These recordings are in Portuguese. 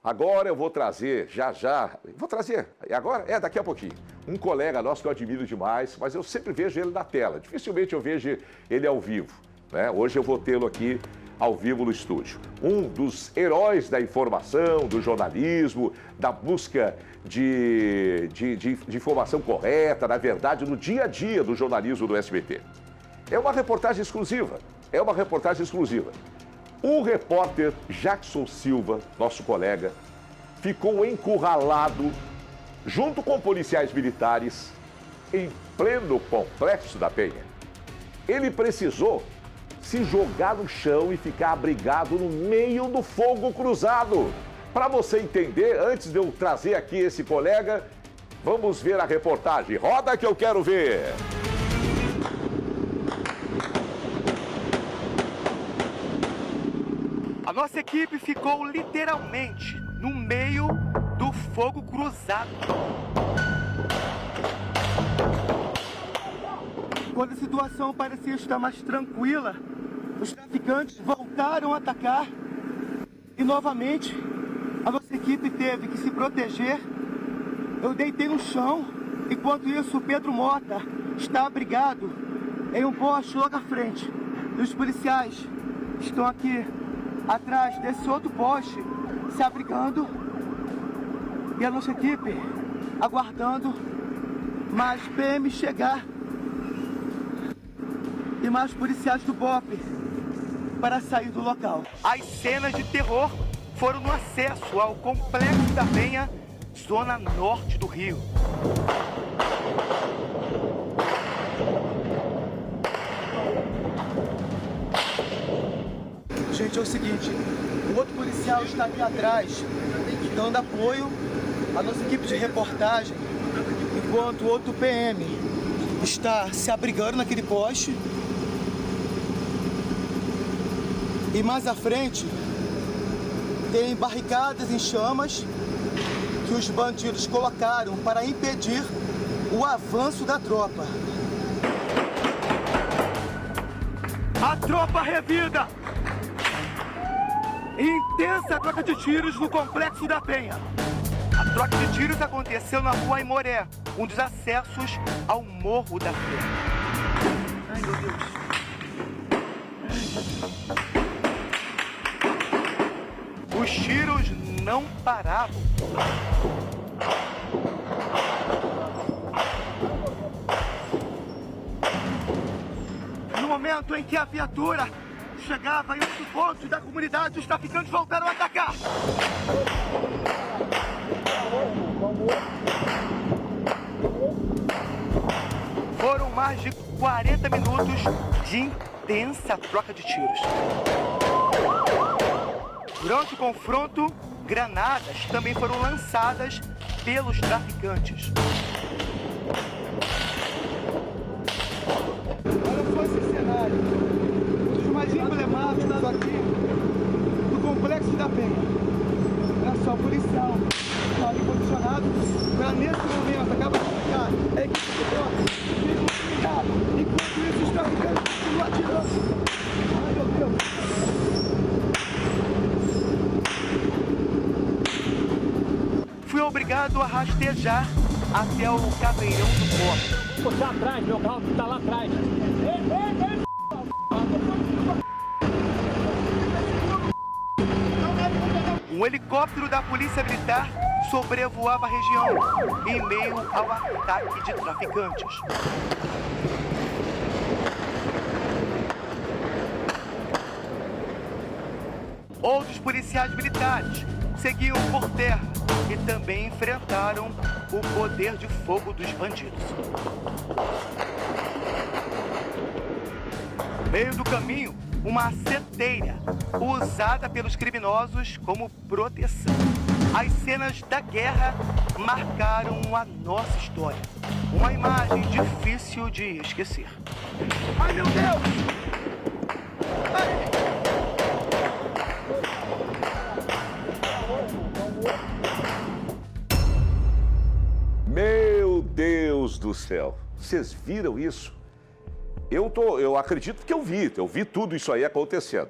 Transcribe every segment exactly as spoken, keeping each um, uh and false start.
Agora eu vou trazer, já já, vou trazer, e agora? É, daqui a pouquinho, um colega nosso que eu admiro demais, mas eu sempre vejo ele na tela, dificilmente eu vejo ele ao vivo, né? Hoje eu vou tê-lo aqui ao vivo no estúdio. Um dos heróis da informação, do jornalismo, da busca de, de, de, de informação correta, na verdade, no dia a dia do jornalismo do S B T. É uma reportagem exclusiva, é uma reportagem exclusiva. O repórter Jackson Silva, nosso colega, ficou encurralado junto com policiais militares em pleno Complexo da Penha. Ele precisou se jogar no chão e ficar abrigado no meio do fogo cruzado. Para você entender, antes de eu trazer aqui esse colega, vamos ver a reportagem. Roda que eu quero ver! A nossa equipe ficou literalmente no meio do fogo cruzado. Quando a situação parecia estar mais tranquila, os traficantes voltaram a atacar e novamente a nossa equipe teve que se proteger. Eu deitei no chão, enquanto isso o Pedro Mota está abrigado em um poste logo à frente. E os policiais estão aqui atrás desse outro poste, se abrigando, e a nossa equipe aguardando mais P M chegar e mais policiais do B O P para sair do local. As cenas de terror foram no acesso ao Complexo da Penha, zona norte do Rio. Gente, é o seguinte, o outro policial está aqui atrás, dando apoio à nossa equipe de reportagem, enquanto o outro P M está se abrigando naquele poste. E mais à frente, tem barricadas em chamas que os bandidos colocaram para impedir o avanço da tropa. A tropa revida! Intensa troca de tiros no Complexo da Penha. A troca de tiros aconteceu na rua Aimoré, um dos acessos ao Morro da Fé. Ai, meu Deus. Os tiros não paravam. No momento em que a viatura chegava em outro ponto da comunidade, os traficantes voltaram a atacar. Foram mais de quarenta minutos de intensa troca de tiros. Durante o confronto, granadas também foram lançadas pelos traficantes. Olha só esse cenário, um dos mais emblemáticos aqui do Complexo da Penha. Olha só, o policial está ali posicionado para, nesse momento, acaba de ficar a equipe de tropa, fica ligado, enquanto isso os traficantes continuam atirando. Ai, meu Deus! Fui obrigado a rastejar até o caveirão do poste. Puxar atrás, meu carro está lá atrás. Um helicóptero da Polícia Militar sobrevoava a região em meio ao ataque de traficantes. Outros policiais militares seguiam por terra e também enfrentaram o poder de fogo dos bandidos. No meio do caminho, uma seteira usada pelos criminosos como proteção. As cenas da guerra marcaram a nossa história. Uma imagem difícil de esquecer. Ai, meu Deus! Ai! Meu Deus do céu, vocês viram isso? Eu, tô, eu acredito que eu vi, eu vi tudo isso aí acontecendo.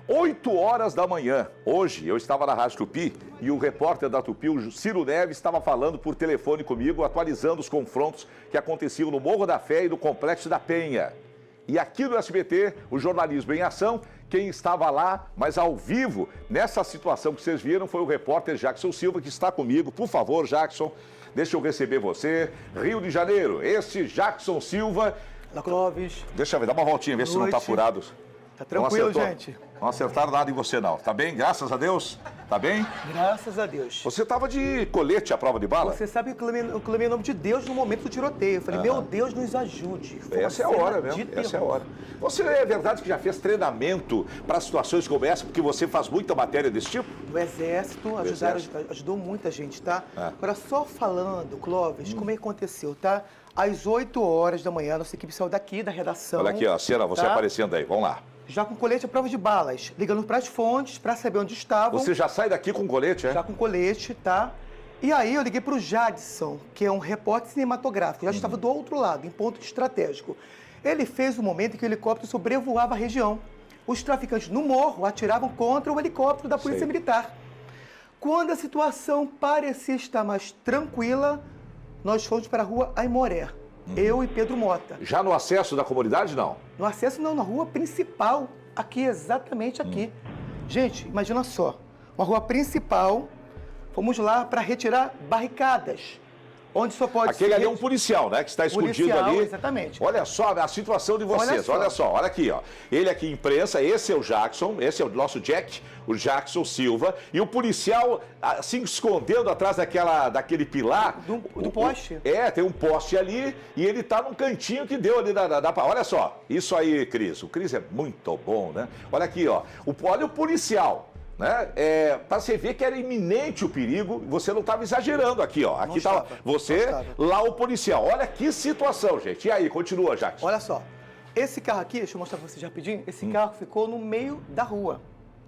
oito horas da manhã, hoje, eu estava na Rádio Tupi e o repórter da Tupi, o Ciro Neves, estava falando por telefone comigo, atualizando os confrontos que aconteciam no Morro da Fé e no Complexo da Penha. E aqui no S B T, o Jornalismo em Ação, quem estava lá, mas ao vivo, nessa situação que vocês viram, foi o repórter Jackson Silva, que está comigo. Por favor, Jackson, deixa eu receber você. Rio de Janeiro, esse Jackson Silva. Olá, Clóvis. Deixa eu ver, dá uma voltinha, ver se não está furado. Tá tranquilo, não gente? Não acertaram nada em você, não. Tá bem? Graças a Deus? Tá bem? Graças a Deus. Você estava de colete à prova de bala? Você sabe que eu clamei, eu clamei em nome de Deus no momento do tiroteio. Eu falei, meu Deus, nos ajude. Foi Essa é a hora mesmo, essa é a hora. Você é verdade que já fez treinamento para situações como essa, porque você faz muita matéria desse tipo? O Exército, ajudaram, Exército. ajudou muita gente, tá? Ah. Agora, só falando, Clóvis, hum. como é que aconteceu, tá? Às oito horas da manhã, nossa equipe saiu daqui, da redação. Olha aqui, ó, a cena, você tá? aparecendo aí, vamos lá. Já com colete à prova de balas, ligando para as fontes, para saber onde estavam. Você já sai daqui com colete, é? Já com colete, tá? E aí eu liguei para o Jadson, que é um repórter cinematográfico, já uhum. estava do outro lado, em ponto estratégico. Ele fez o momento em que o helicóptero sobrevoava a região. Os traficantes no morro atiravam contra o helicóptero da Polícia Sei. Militar. Quando a situação parecia estar mais tranquila, nós fomos para a rua Aimoré. Uhum. Eu e Pedro Mota. Já no acesso da comunidade, não? No acesso não, na rua principal, aqui, exatamente aqui. Hum. Gente, imagina só, uma rua principal, fomos lá para retirar barricadas, onde só pode Aquele ser... ali é um policial, né, que está escondido policial, ali. Exatamente. Olha só a situação de vocês, olha só. olha só, olha aqui, ó. Ele aqui imprensa, esse é o Jackson, esse é o nosso Jack, o Jackson Silva, e o policial assim escondendo atrás daquela, daquele pilar. Do, do poste. O, é, tem um poste ali e ele tá num cantinho que deu ali da, da, da... Olha só, isso aí, Cris, o Cris é muito bom, né? Olha aqui, ó, o, olha o policial. Né? É, para você ver que era iminente o perigo, você não estava exagerando aqui, ó. Aqui estava você, lá o policial. Olha que situação, gente. E aí, continua, Jackson. Olha só, esse carro aqui, deixa eu mostrar para vocês rapidinho, esse hum. carro ficou no meio da rua.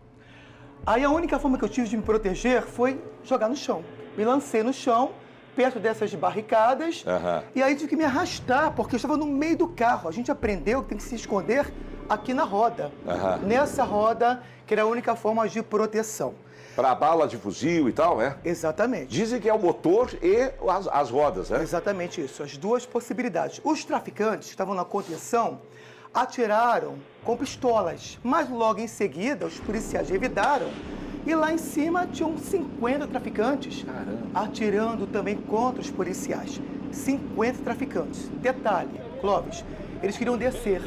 Aí a única forma que eu tive de me proteger foi jogar no chão. Me lancei no chão, perto dessas barricadas, uhum. e aí tive que me arrastar, porque eu estava no meio do carro. A gente aprendeu que tem que se esconder aqui na roda. Uhum. Nessa roda, que era a única forma de proteção. Para bala de fuzil e tal, é? Exatamente. Dizem que é o motor e as, as rodas, né? Exatamente isso, as duas possibilidades. Os traficantes que estavam na contenção atiraram com pistolas, mas logo em seguida os policiais revidaram e lá em cima tinham cinquenta traficantes. Caramba. Atirando também contra os policiais. cinquenta traficantes. Detalhe, Clóvis, eles queriam descer.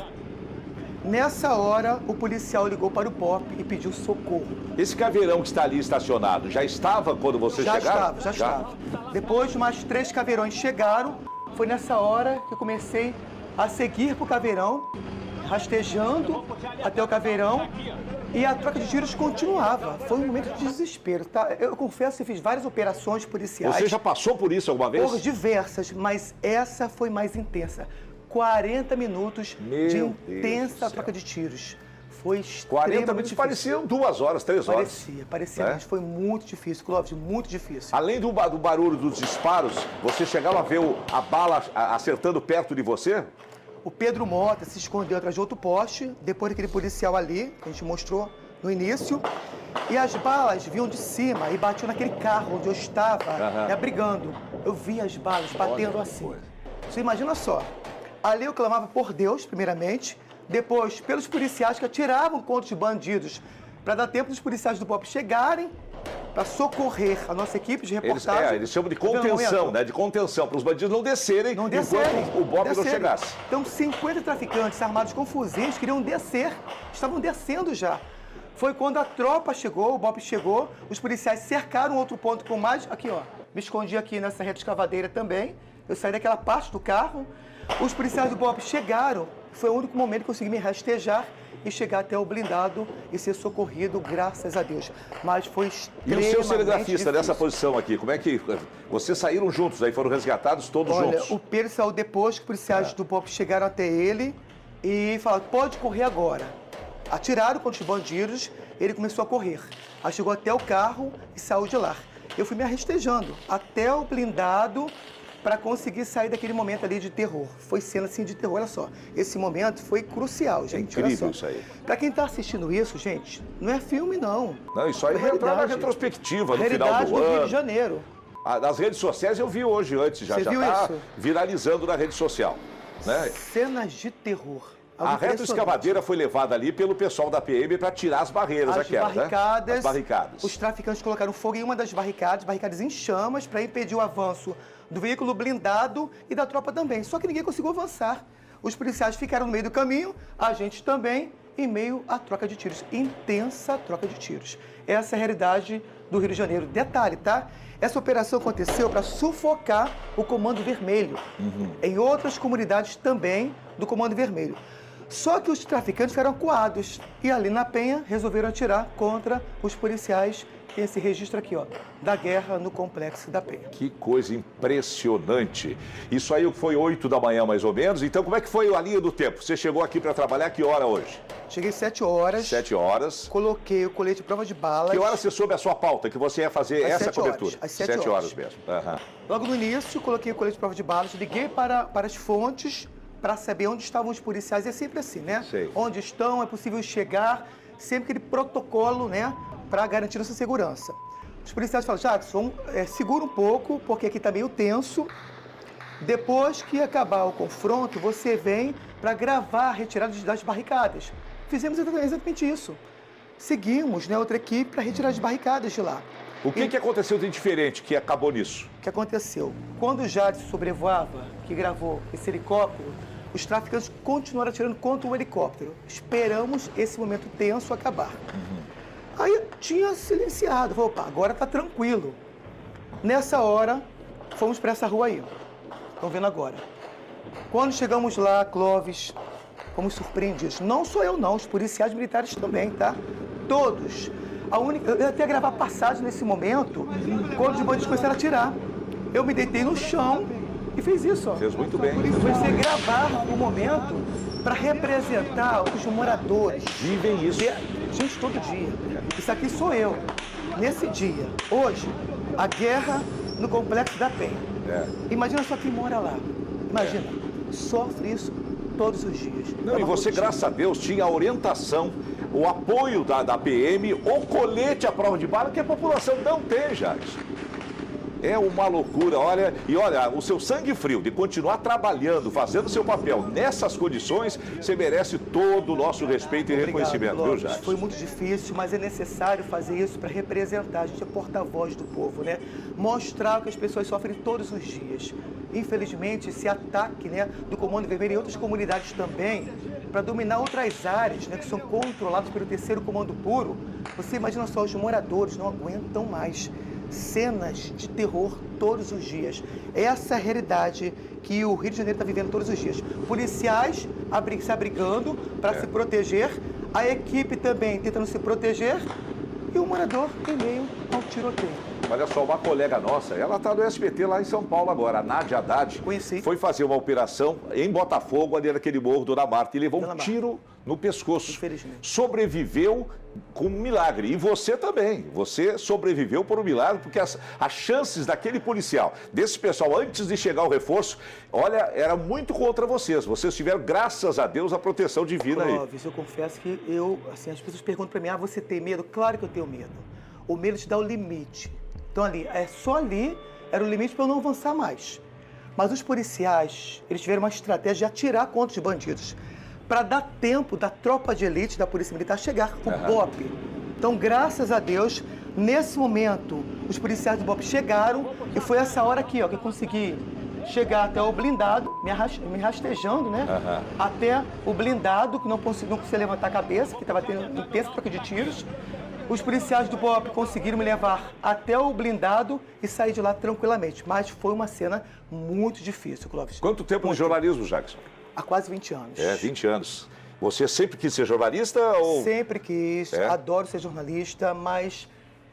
Nessa hora, o policial ligou para o P O P e pediu socorro. Esse caveirão que está ali estacionado, já estava quando você já chegaram? Já estava, já, já estava. Depois, mais três caveirões chegaram. Foi nessa hora que eu comecei a seguir para o caveirão, rastejando até o caveirão. E a troca de tiros continuava. Foi um momento de desespero, tá? Eu confesso que fiz várias operações policiais. Você já passou por isso alguma vez? Por diversas, mas essa foi mais intensa. quarenta minutos Meu de intensa troca de tiros. Foi extremamente quarenta minutos pareciam duas horas, três horas. Parecia, parecia, é? mas foi muito difícil, Clóvis, muito difícil. Além do, do barulho dos disparos, você chegava a ver o, a bala acertando perto de você? O Pedro Mota se escondeu atrás de outro poste, depois daquele policial ali, que a gente mostrou no início, e as balas vinham de cima e batiam naquele carro onde eu estava, uhum. me abrigando. Eu vi as balas batendo Olha assim. Coisa. Você imagina só, ali eu clamava por Deus, primeiramente, depois pelos policiais que atiravam contra os bandidos, para dar tempo dos policiais do P O P chegarem, para socorrer a nossa equipe de reportagem. Eles, é, eles chamam de contenção, né? De contenção, para os bandidos não descerem, não descerem enquanto o B O P não chegasse. Então, cinquenta traficantes armados com fuzis queriam descer, estavam descendo já. Foi quando a tropa chegou, o B O P chegou, os policiais cercaram outro ponto com mais... Aqui, ó, me escondi aqui nessa reta escavadeira também. Eu saí daquela parte do carro. Os policiais do B O P chegaram. Foi o único momento que eu consegui me rastejar e chegar até o blindado e ser socorrido, graças a Deus. Mas foi extremamente E o seu cinegrafista difícil. nessa posição aqui, como é que... Vocês saíram juntos, aí foram resgatados todos Olha, juntos? O Pedro saiu depois que os policiais é. do P O P chegaram até ele e falaram, pode correr agora. Atiraram contra os bandidos, ele começou a correr. Aí chegou até o carro e saiu de lá. Eu fui me arrastejando até o blindado para conseguir sair daquele momento ali de terror. Foi cena assim de terror, olha só. Esse momento foi crucial, gente. É incrível olha só. isso aí. Para quem está assistindo isso, gente, não é filme, não. Não, isso aí é vai entrar na retrospectiva no final do, do ano. Rio de Janeiro. Ah, nas redes sociais eu vi hoje, antes, já Você já viu está isso? viralizando na rede social. Né? Cenas de terror. A retroescavadeira foi levada ali pelo pessoal da P M para tirar as barreiras as aquelas, barricadas, né? As barricadas. Os traficantes colocaram fogo em uma das barricadas, barricadas em chamas, para impedir o avanço do veículo blindado e da tropa também. Só que ninguém conseguiu avançar. Os policiais ficaram no meio do caminho, a gente também, em meio à troca de tiros. Intensa troca de tiros. Essa é a realidade do Rio de Janeiro. Detalhe, tá? Essa operação aconteceu para sufocar o Comando Vermelho. Uhum. Em outras comunidades também do Comando Vermelho. Só que os traficantes ficaram acuados e ali na Penha resolveram atirar contra os policiais. Tem esse registro aqui, ó, da guerra no complexo da Penha. Que coisa impressionante. Isso aí foi oito da manhã, mais ou menos. Então, como é que foi a linha do tempo? Você chegou aqui para trabalhar que hora hoje? Cheguei sete horas. Sete horas. Coloquei o colete de prova de balas. Que hora você soube a sua pauta, que você ia fazer às essa cobertura? Às sete, sete horas. horas mesmo. Uhum. Logo no início, coloquei o colete de prova de balas, liguei para, para as fontes para saber onde estavam os policiais. É sempre assim, né? Sei. Onde estão, é possível chegar, sempre aquele protocolo, né, para garantir a sua segurança. Os policiais falam, Jackson, é, segura um pouco, porque aqui está meio tenso. Depois que acabar o confronto, você vem para gravar a retirada das barricadas. Fizemos exatamente isso. Seguimos, né, outra equipe para retirar as barricadas de lá. O que, e... que aconteceu de diferente que acabou nisso? O que aconteceu? Quando o Jadson sobrevoava, que gravou esse helicóptero, os traficantes continuaram atirando contra o helicóptero. Esperamos esse momento tenso acabar. Uhum. Aí tinha silenciado, falou, opa, agora tá tranquilo. Nessa hora, fomos para essa rua aí. Estão vendo agora. Quando chegamos lá, Clóvis, fomos surpreendidos. Não sou eu não, os policiais militares também, tá? Todos. A única, eu ia até gravar passagem nesse momento, quando os bandidos começaram a atirar. Eu me deitei no chão e fiz isso, ó. Fez muito bem. Eu comecei a gravar o momento para representar os moradores. Vivem isso. Gente, todo dia. Isso aqui sou eu. Nesse dia, hoje, a guerra no complexo da Penha. É. Imagina só quem mora lá. Imagina, é. Sofre isso todos os dias. Não, é e você, rotina. graças a Deus, tinha a orientação, o apoio da, da P M, o colete à prova de bala, que a população não tem, Jackson. É uma loucura, olha, e olha, o seu sangue frio de continuar trabalhando, fazendo seu papel nessas condições, você merece todo o nosso respeito e Obrigado, reconhecimento, Clóvis. viu, Jackson? Foi muito difícil, mas é necessário fazer isso para representar, a gente é porta-voz do povo, né? Mostrar que as pessoas sofrem todos os dias. Infelizmente, esse ataque, né, do Comando Vermelho e outras comunidades também, para dominar outras áreas, né, que são controladas pelo terceiro Comando Puro, você imagina só, os moradores não aguentam mais. Cenas de terror todos os dias. Essa é a realidade que o Rio de Janeiro está vivendo todos os dias. Policiais se abrigando para é. se proteger, a equipe também tentando se proteger e o morador em meio ao tiroteio. Olha só, uma colega nossa, ela está no S B T lá em São Paulo agora, a Nádia Haddad. Conheci. Foi fazer uma operação em Botafogo, ali naquele morro Dona Marta, e levou um tiro no pescoço. Infelizmente. Sobreviveu com um milagre. E você também. Você sobreviveu por um milagre, porque as, as chances daquele policial, desse pessoal, antes de chegar o reforço, olha, era muito contra vocês. Vocês tiveram, graças a Deus, a proteção divina aí. Clóvis, eu confesso que eu, assim, as pessoas perguntam para mim, ah, você tem medo? Claro que eu tenho medo. O medo te dá o limite. Então ali, é só ali era o limite para eu não avançar mais. Mas os policiais, eles tiveram uma estratégia de atirar contra os bandidos, para dar tempo da tropa de elite da Polícia Militar chegar, o uhum. B O P. Então, graças a Deus, nesse momento, os policiais do B O P chegaram e foi essa hora aqui, ó, que eu consegui chegar até o blindado, me, arraste, me rastejando, né? Uhum. Até o blindado, que não conseguia, não conseguia levantar a cabeça, que estava tendo intensa troca de tiros. Os policiais do B O P conseguiram me levar até o blindado e sair de lá tranquilamente. Mas foi uma cena muito difícil, Clóvis. Quanto tempo no jornalismo, Jackson? Há quase vinte anos. É, vinte anos. Você sempre quis ser jornalista ou... Sempre quis, é? Adoro ser jornalista, mas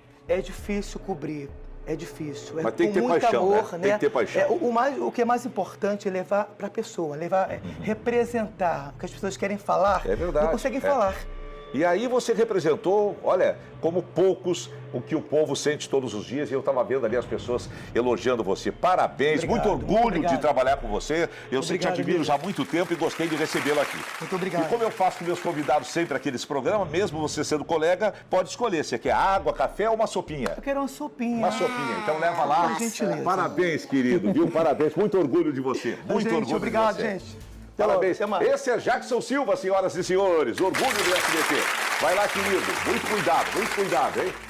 é difícil cobrir, é difícil. Mas é tem que ter muito paixão, amor, né? né? Tem que ter paixão. É, o, o, mais, o que é mais importante é levar para a pessoa, levar, é, uhum. representar o que as pessoas querem falar, é verdade. não conseguem é. falar. E aí você representou, olha, como poucos, o que o povo sente todos os dias. E eu estava vendo ali as pessoas elogiando você. Parabéns, Obrigado, muito orgulho obrigado. de trabalhar com você. Eu sei que te Obrigado, admiro Emílio. já há muito tempo e gostei de recebê-lo aqui. Muito obrigado. E como eu faço com meus convidados sempre aqui nesse programa, mesmo você sendo colega, pode escolher. Você quer água, café ou uma sopinha? Eu quero uma sopinha. Uma sopinha. Então leva lá. Por gentileza. Parabéns, querido, viu? Parabéns. Muito orgulho de você. Muito Gente, orgulho obrigado, de você. gente. Parabéns. Até mais. Esse é Jackson Silva, senhoras e senhores. Orgulho do S B T. Vai lá, querido. Muito cuidado, muito cuidado, hein?